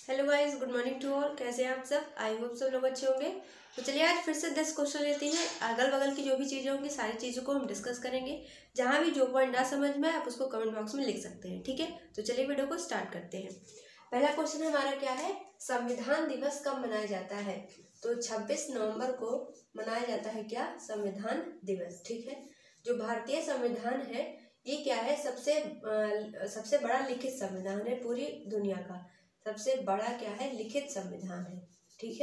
Hello guys, good morning to all. कैसे हैं आप सब? आई होप सब लोग अच्छे होंगे। तो चलिए आज फिर से 10 क्वेश्चन लेते हैं। अगल बगल की जो भी चीज़ें होंगी सारी चीज़ों को हम डिस्कस करेंगे। जहाँ भी जो पॉइंट ना समझ में आए आप उसको कमेंट बॉक्स में लिख सकते हैं, ठीक है। तो चलिए वीडियो को स्टार्ट करते हैं। पहला क्वेश्चन हमारा क्या है, संविधान दिवस कब मनाया जाता है? तो 26 नवंबर को मनाया जाता है क्या? संविधान दिवस, ठीक है। जो भारतीय संविधान है ये क्या है, सबसे बड़ा लिखित संविधान है पूरी दुनिया का। सबसे बड़ा क्या है? लिखित संविधान है, ठीक है,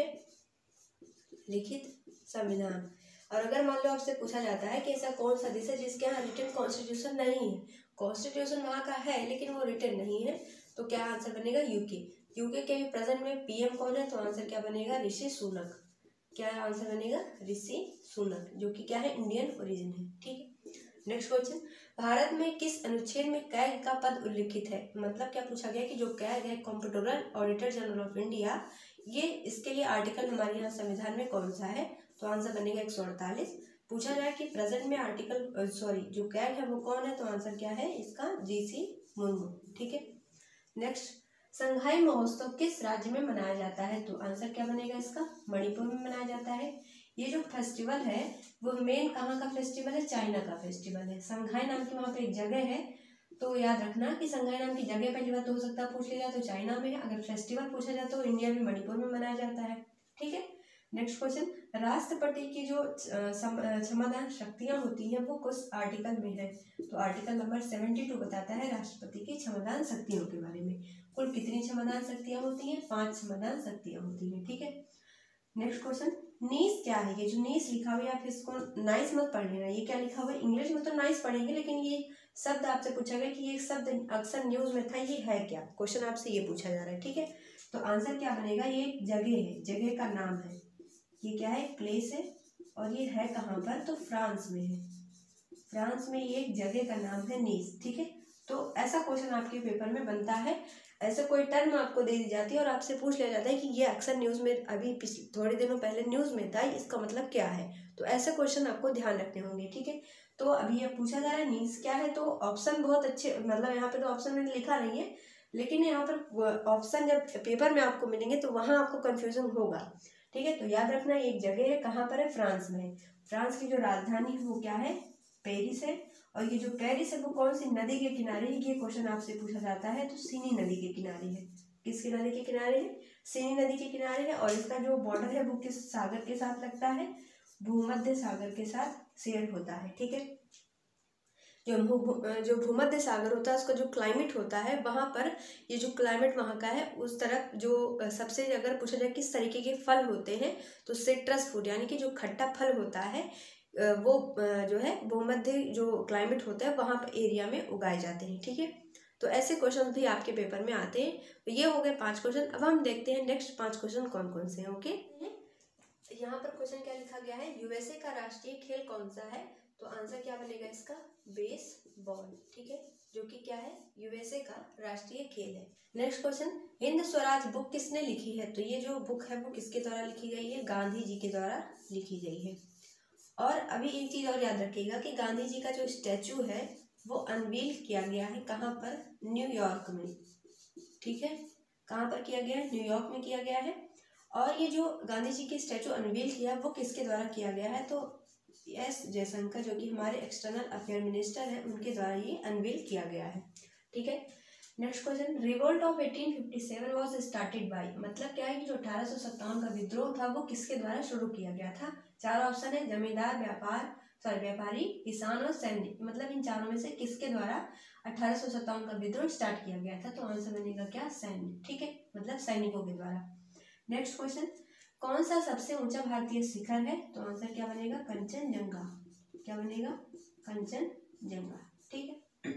लिखित संविधान। और अगर मान लो आपसे पूछा जाता है कि ऐसा कौन सा देश है जिसके यहाँ रिटन कॉन्स्टिट्यूशन नहीं है, कॉन्स्टिट्यूशन वहाँ का है लेकिन वो रिटन नहीं है, तो क्या आंसर बनेगा? यूके। यूके के भी प्रेजेंट में पीएम कौन है? तो आंसर क्या बनेगा? ऋषि सुनक। क्या आंसर बनेगा? ऋषि सुनक, जो कि क्या है, इंडियन ओरिजिन है, ठीक है। नेक्स्ट क्वेश्चन, भारत में किस अनुच्छेद में कैग का पद उल्लिखित है? मतलब क्या पूछा गया कि जो कैग है, comptroller auditor general of India, ये इसके लिए आर्टिकल हमारे यहाँ संविधान में कौन सा है? तो आंसर बनेगा 148। पूछा जाए कि प्रेजेंट में आर्टिकल जो कैग है वो कौन है? तो आंसर क्या है इसका? जीसी मुर्मू, ठीक है। नेक्स्ट, संघाई महोत्सव किस राज्य में मनाया जाता है? तो आंसर क्या बनेगा इसका? मणिपुर में मनाया जाता है। ये जो फेस्टिवल है वो मेन कहाँ का फेस्टिवल है? चाइना का फेस्टिवल है। संघाई नाम की वहाँ पे एक जगह है, तो याद रखना कि संघाई नाम की जगह पहली बात तो हो सकता है पूछ लिया तो चाइना में है, अगर फेस्टिवल पूछा जाए तो इंडिया में मणिपुर में मनाया जाता है, ठीक है। नेक्स्ट क्वेश्चन, राष्ट्रपति की जो क्षमताएं शक्तियां होती हैं वो किस आर्टिकल में है? तो आर्टिकल नंबर 72 बताता है राष्ट्रपति की क्षमताएं शक्तियों के बारे में। कुल कितनी क्षमताएं शक्तियां होती हैं? 5 क्षमताएं शक्तियां होती हैं, ठीक है। नेक्स्ट क्वेश्चन, नीस क्या है? ये जो नीस लिखा हुआ है आप इसको नाइस मत पढ़ लेना, ये क्या लिखा हुआ है? इंग्लिश में तो नाइस पढ़ेंगे लेकिन ये शब्द आपसे पूछा गया कि ये शब्द अक्सर न्यूज में था, ये है क्या? क्वेश्चन आपसे ये पूछा जा रहा है, ठीक है। तो आंसर क्या बनेगा? ये एक जगह है, जगह का नाम है, ये क्या है? प्लेस है, और ये है कहाँ पर? तो फ्रांस में है। फ्रांस में ये एक जगह का नाम है नीस, ठीक है। तो ऐसा क्वेश्चन आपके पेपर में बनता है, ऐसे कोई टर्म आपको दे दी जाती है और आपसे पूछ लिया जाता है कि ये अक्सर न्यूज़ में अभी थोड़े दिनों पहले न्यूज़ में था, इसका मतलब क्या है? तो ऐसे क्वेश्चन आपको ध्यान रखने होंगे, ठीक है। तो अभी ये पूछा जा रहा है नीस क्या है, तो ऑप्शन बहुत अच्छे, मतलब यहाँ पे तो ऑप्शन मैंने लिखा नहीं है, लेकिन यहाँ पर ऑप्शन जब पेपर में आपको मिलेंगे तो वहाँ आपको कन्फ्यूजन होगा, ठीक है। तो याद रखना एक जगह है, कहाँ पर है? फ्रांस में है। फ्रांस की जो राजधानी है वो क्या है? पेरिस है। और ये जो पेरिस है वो कौन सी नदी के किनारे है? ये क्वेश्चन आपसे पूछा जाता है, तो सीनी नदी के किनारे है। किसकी नदी के किनारे है? सीनी नदी के किनारे है। और इसका जो बॉर्डर है वो किस सागर के साथ लगता है? भूमध्य सागर के साथ शेयर होता है, ठीक है। जो भूमध्य सागर होता है उसका जो क्लाइमेट होता है वहाँ पर, ये जो क्लाइमेट वहाँ का है उस तरफ जो सबसे, अगर पूछा जाए किस तरीके के फल होते हैं, तो सिट्रस फ्रूट यानी कि जो खट्टा फल होता है वो जो है भूमध्य जो क्लाइमेट होता है वहाँ पर एरिया में उगाए जाते हैं, ठीक है। तो ऐसे क्वेश्चन भी आपके पेपर में आते हैं। तो ये हो गए 5 क्वेश्चन। अब हम देखते हैं नेक्स्ट 5 क्वेश्चन कौन कौन से हैं, ओके। यहाँ पर क्वेश्चन क्या लिखा गया है, यूएसए का राष्ट्रीय खेल कौन सा है? तो आंसर क्या बनेगा इसका? बेसबॉल, ठीक है, जो कि क्या है? यूएसए का राष्ट्रीय खेल है। Next question, Hind Swaraj book किसने लिखी है? तो ये जो बुक है वो किसके द्वारा लिखी गई है? गांधी जी के द्वारा लिखी गई है। और अभी एक चीज और याद रखिएगा कि गांधी जी का जो स्टैचू है वो अनवील किया गया है, कहाँ पर? न्यूयॉर्क में, ठीक है। कहाँ पर किया गया है? न्यूयॉर्क में किया गया है। और ये जो गांधी जी की स्टैचू अनवील किया वो किसके द्वारा किया गया है? तो एस जयशंकर, जो कि हमारे एक्सटर्नल अफेयर मिनिस्टर हैं, उनके द्वारा ये अनवील किया गया है, ठीक है। Next question, revolt of 1857 was started by, मतलब क्या है कि जो 1857 का विद्रोह था वो किसके द्वारा शुरू किया गया था? 4 ऑप्शन है, जमींदार, व्यापारी, किसान और सैनिक, मतलब इन चारों में से किसके द्वारा 1857 का विद्रोह स्टार्ट किया गया था? तो आंसर बनेगा क्या? सैन्य, ठीक है, मतलब सैनिकों के द्वारा। नेक्स्ट क्वेश्चन, कौन सा सबसे ऊंचा भारतीय शिखर है? तो आंसर क्या बनेगा? कंचनजंगा। क्या बनेगा? कंचनजंगा, ठीक है।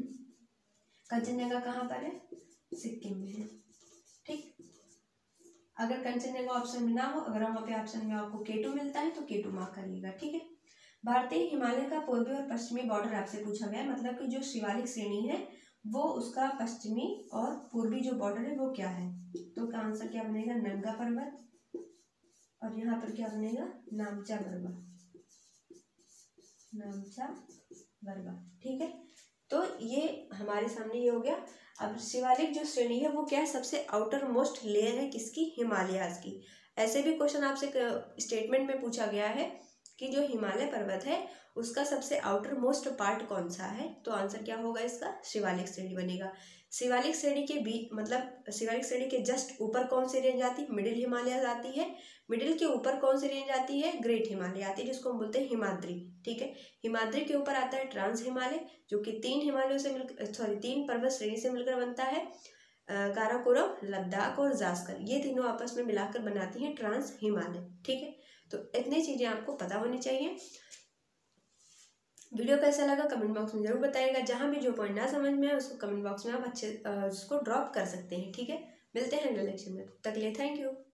कंचनजंगा कहाँ पर है? सिक्किम में है, ठीक। अगर कंचनजंगा ऑप्शन में ना हो, अगर वहाँ पे ऑप्शन में आपको K2 मिलता है तो K2 मार्क करिएगा, ठीक है। भारतीय हिमालय का पूर्वी और पश्चिमी बॉर्डर आपसे पूछा गया है, मतलब कि जो शिवालिक श्रेणी है वो उसका पश्चिमी और पूर्वी जो बॉर्डर है वो क्या है? तो का आंसर क्या बनेगा? नंगा पर्वत। और यहाँ पर क्या बनेगा? नामचा बर्वा, नामचा बर्वा, ठीक है। तो ये हमारे सामने ये हो गया। अब शिवालिक जो श्रेणी है वो क्या है, सबसे आउटर मोस्ट लेयर है किसकी, हिमालयाज की। ऐसे भी क्वेश्चन आपसे स्टेटमेंट में पूछा गया है कि जो हिमालय पर्वत है उसका सबसे आउटर मोस्ट पार्ट कौन सा है, तो आंसर क्या होगा इसका, शिवालिक श्रेणी बनेगा। शिवालिक श्रेणी के बीच मतलब शिवालिक श्रेणी के जस्ट ऊपर कौन सी रेंज आती है, मिडिल हिमालय आती है। मिडिल के ऊपर कौन सी रेंज आती है, ग्रेट हिमालय आती है, जिसको हम बोलते हैं हिमाद्री। ठीक है, हिमाद्री के ऊपर आता है ट्रांस हिमालय, जो कि 3 हिमालयों से मिलकर 3 पर्वत श्रेणी से मिलकर बनता है। काराकोरम, लद्दाख और जास्कर, ये तीनों आपस में मिलाकर बनाती हैं ट्रांस हिमालय। ठीक है, तो इतनी चीजें आपको पता होनी चाहिए। वीडियो कैसा लगा कमेंट बॉक्स में जरूर बताइएगा। जहां भी जो पॉइंट ना समझ में आए उसको कमेंट बॉक्स में आप अच्छे उसको ड्रॉप कर सकते हैं। ठीक है, मिलते हैं अगले लेक्चर में, तब तक के लिए थैंक यू।